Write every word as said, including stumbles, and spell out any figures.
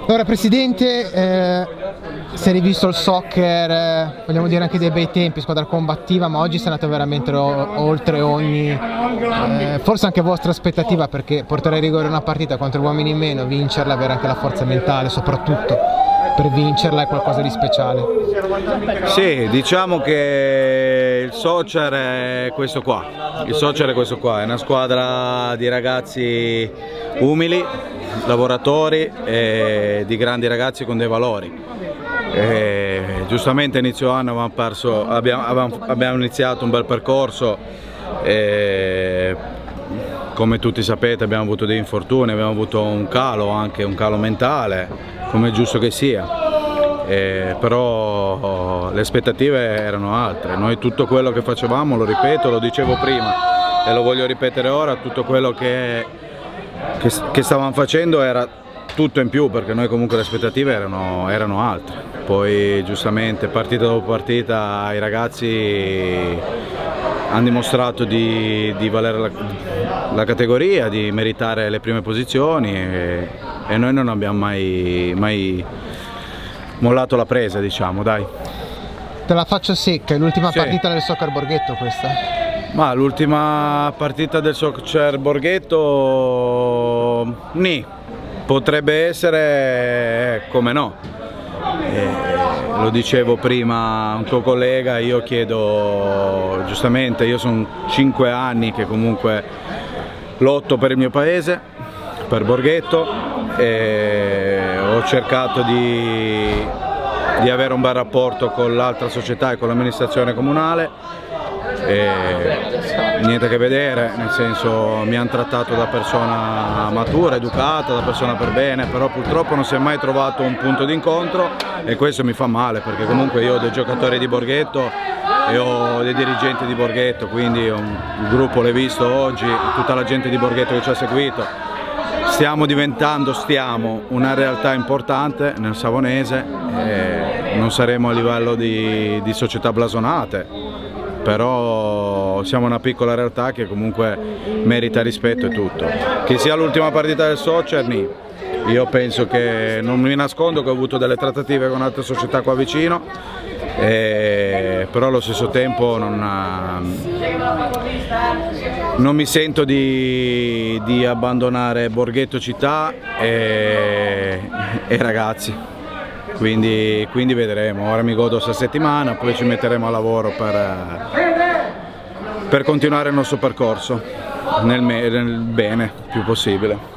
Allora Presidente, eh, si è rivisto il soccer, eh, vogliamo dire anche dei bei tempi, squadra combattiva, ma oggi è andato veramente oltre ogni, eh, forse anche vostra aspettativa, perché portare a rigore una partita contro uomini in meno, vincerla, avere anche la forza mentale soprattutto per vincerla è qualcosa di speciale. Sì, diciamo che il soccer è questo qua, il soccer è questo qua, è una squadra di ragazzi umili, lavoratori e di grandi ragazzi con dei valori. E giustamente inizio anno abbiamo, perso, abbiamo, abbiamo iniziato un bel percorso e, come tutti sapete, abbiamo avuto dei infortuni, abbiamo avuto un calo, anche un calo mentale, come è giusto che sia. Eh, però le aspettative erano altre. Noi tutto quello che facevamo, lo ripeto, lo dicevo prima e lo voglio ripetere ora, tutto quello che, che, che stavamo facendo era tutto in più, perché noi comunque le aspettative erano, erano altre. Poi giustamente partita dopo partita i ragazzi hanno dimostrato di, di valere la, la categoria, di meritare le prime posizioni e, e noi non abbiamo mai, mai mollato la presa, diciamo, dai. Te la faccio secca, è l'ultima sì. partita del Soccer Borghetto questa? Ma l'ultima partita del Soccer Borghetto, nì, potrebbe essere, come no. Eh, lo dicevo prima a un tuo collega, io chiedo, giustamente, io sono cinque anni che comunque lotto per il mio paese, per Borghetto, e ho cercato di, di avere un bel rapporto con l'altra società e con l'amministrazione comunale. E niente a che vedere, nel senso, mi hanno trattato da persona matura, educata, da persona per bene, però purtroppo non si è mai trovato un punto di incontro e questo mi fa male, perché comunque io ho dei giocatori di Borghetto e ho dei dirigenti di Borghetto, quindi un, il gruppo l'hai visto oggi, tutta la gente di Borghetto che ci ha seguito. Stiamo diventando, stiamo, una realtà importante nel Savonese e non saremo a livello di, di società blasonate, però siamo una piccola realtà che comunque merita rispetto e tutto. Che sia l'ultima partita del soccer, nì. Io penso che, non mi nascondo che ho avuto delle trattative con altre società qua vicino, e, però allo stesso tempo non, non mi sento di, di abbandonare Borghetto città e, e ragazzi. Quindi, quindi vedremo, ora mi godo questa settimana, poi ci metteremo a lavoro per, per continuare il nostro percorso nel, nel bene più possibile.